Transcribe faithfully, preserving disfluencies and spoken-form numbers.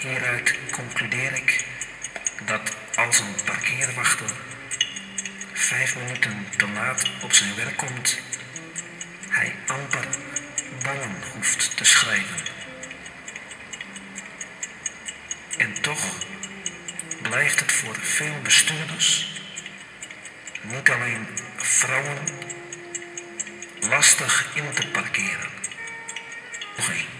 Hieruit concludeer ik dat als een parkeerwachter vijf minuten te laat op zijn werk komt, hij amper ballen hoeft te schrijven. En toch blijft het voor veel bestuurders, niet alleen vrouwen, lastig in te parkeren. Nog één.